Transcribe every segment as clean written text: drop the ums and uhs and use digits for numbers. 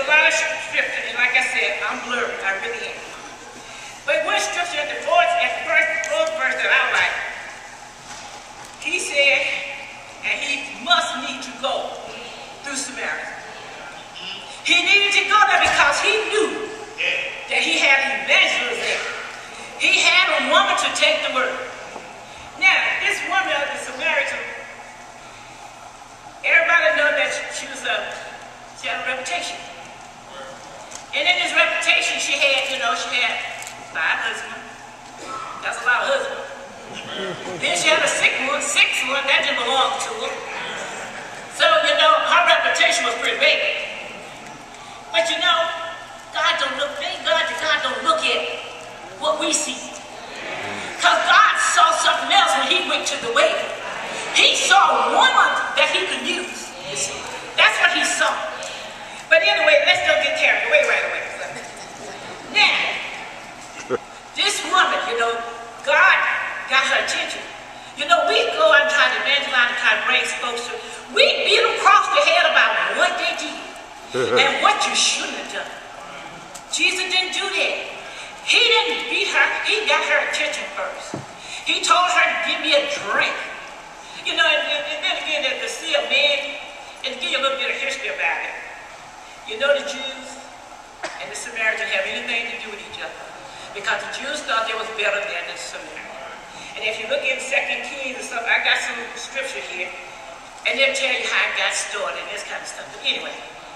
a lot of scripture, and like I said, I'm blurry. I really am. But one scripture at the fourth verse that I like, he said, and he must need to go through Samaria. He needed to go there because he knew that he had an evangelist there. He had a woman to take the word. Now, this woman of the Samaritan, everybody knows that she had a reputation. And in this reputation she had, she had 5 husbands. That's a lot of husbands. Then she had a sixth one that didn't belong to her. So, her reputation was pretty big. But thank God that God don't look at what we see. Because God saw something else when he went to the well. He saw a woman that he could use. That's what he saw. But anyway, let's don't get carried away right away. Now, this woman, God got her attention. We go and try to evangelize and try to bring folks to. We beat them across the head about what they did and what you shouldn't have done. Jesus didn't do that. He didn't beat her. He got her attention first. He told her to give me a drink. And then again, to see a man, and to give you a little bit of history about it. The Jews and the Samaritans have anything to do with each other. Because the Jews thought they was better than the Samaritans. And if you look in 2 Kings and stuff, I got some scripture here, and they'll tell you how it got started and this kind of stuff. But anyway,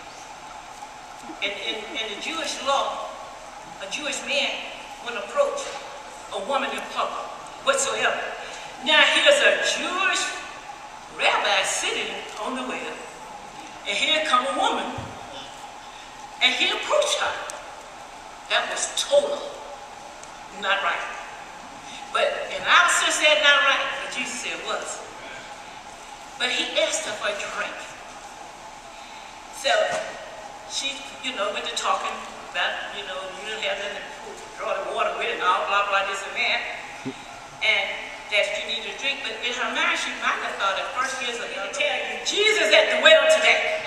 in the Jewish law, a Jewish man wouldn't approach a woman in public whatsoever. Now here's a Jewish rabbi sitting on the well, and here come a woman, and he approached her. That was total not right. But in our sense, that's not right, but Jesus said it was. But he asked her for a drink. So she, went to talking about, you don't have nothing to draw the water with and all, blah, blah, this and that. And that she needed a drink. But in her mind, she might have thought at first years ago, tell you, Jesus at the well today.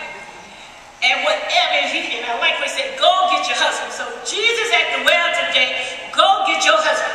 And whatever, and I like what he said, go get your husband. So Jesus at the well today, go get your husband.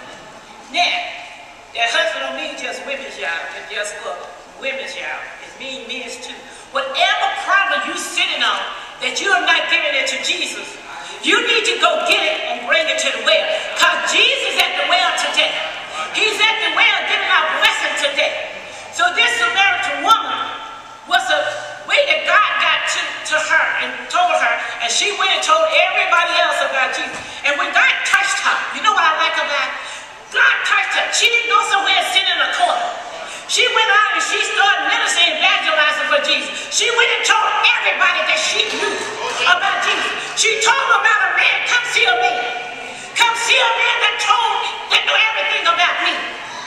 Now, that husband don't mean just women's y'all, just for women's y'all. It means men's too. Whatever problem you sitting on that you are not giving it to Jesus, you need to go get it and bring it to the well. Because Jesus at the well today. He's at the well giving our blessing today. So this Samaritan woman was a way that God got to her and told her, and she went and told everybody else about Jesus. And when God touched her, you know what I like about it? God touched her. She didn't go somewhere and sit in a corner. She went out and she started ministering, evangelizing for Jesus. She went and told everybody that she knew about Jesus. She told them about a man, come see a man. Come see a man that knew everything about me.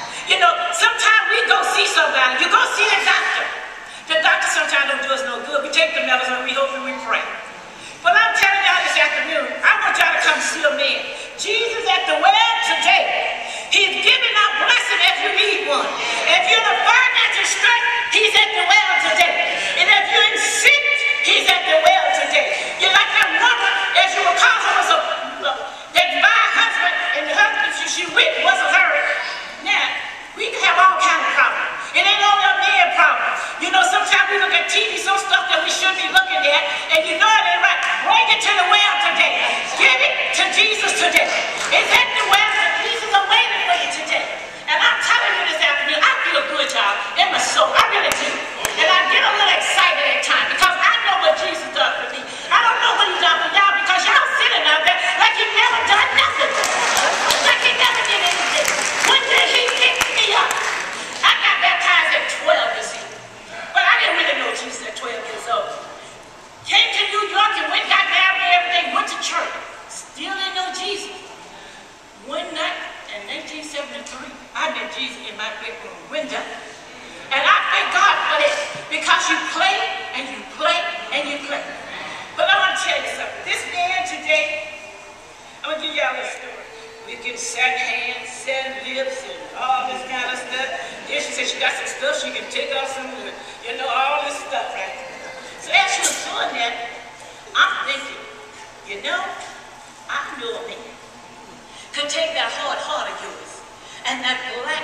Sometimes we go see somebody. You go see a doctor. The doctor sometimes don't do us no good. We take the medicine and we hope and we pray. But I'm telling y'all this afternoon, I want y'all to come see a man. Jesus at the well today. He's giving out blessing if you need one. If you're in a financial stress, he's at the well today. And if you're in sick, he's at the well today. You're like that woman, as you recall, her was that by a husband, and the husband she with wasn't her. Now, we can have all kinds of problems. It ain't only a man problem. Sometimes we look at TV, some stuff that we shouldn't be looking at, and it ain't right. Bring it to the well today. Give it to Jesus today. It's at the well, and Jesus are waiting for you today. And I'm telling you this afternoon, I feel good, y'all, in my soul. I really do. And I get a little excited at times because I know what Jesus done for me. I don't know what he's done for y'all because y'all sitting out there like he never done nothing. Like he never did anything. One day he picked me up. I got baptized at 12, you see. But I didn't really know Jesus at 12 years old. Came to New York and went, got married and everything, went to church. Still didn't know Jesus. One night in 1973, I met Jesus in my bedroom window. And I thank God for that because you play and you play and you play. But I want to tell you something. This man today, I'm going to give y'all a story. We get 7 hands, 7 lips, and all this kind of stuff. Then she said she got some stuff she can take off some, all this stuff right. So as she was doing that, I'm know, I know a man could take that hard heart of yours and that black